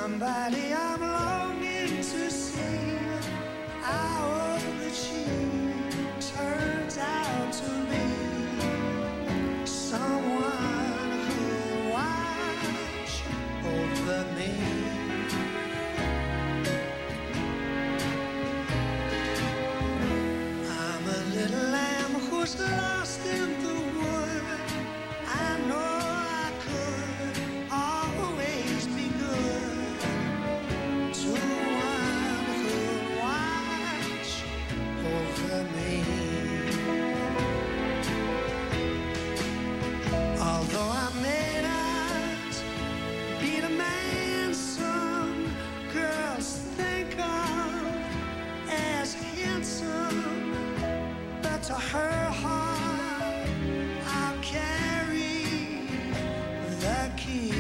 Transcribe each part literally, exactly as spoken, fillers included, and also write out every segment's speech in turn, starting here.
somebody I'm longing to see. How the she turns out to be someone who'll watch over me. I'm a little lamb who's lost in the wood. I know I could always be good to one who'll watch over me. Although I may not be the man some girls think of as handsome, but to her heart I'll carry the key.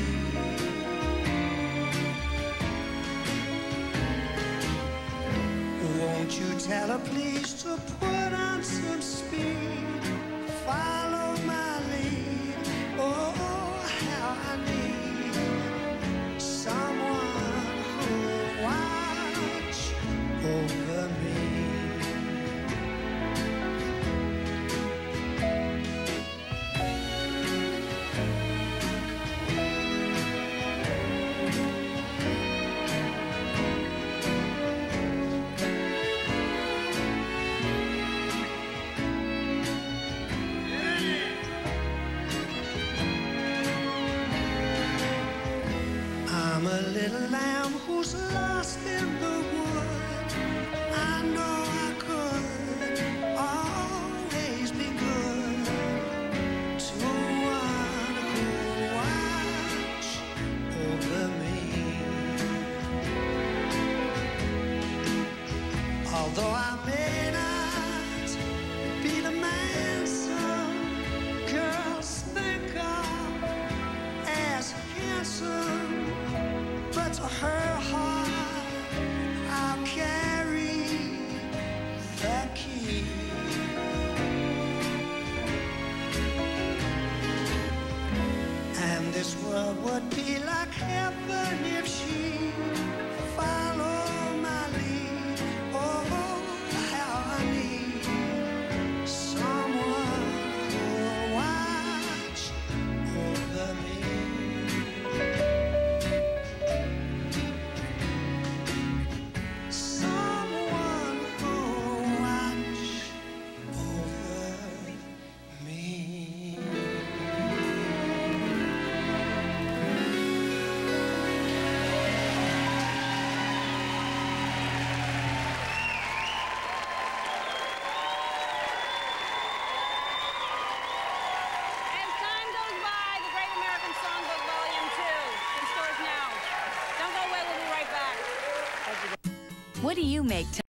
Won't you tell her please to put on some speed, follow my lead. Oh, how I need someone who'll watch over me. I'm a little lamb who's lost in the wood. I know I could always be good to one who'll watch over me. Although I may not be the man some girls think of as handsome, but to her heart I'll carry the key. And this world would be like heaven if she followed my lead. Oh, how I need someone who'll watch over me. Someone who'll watch over me. As time goes by, the Great American Songbook Volume two in stores now. Don't go away, we'll be right back. What do you make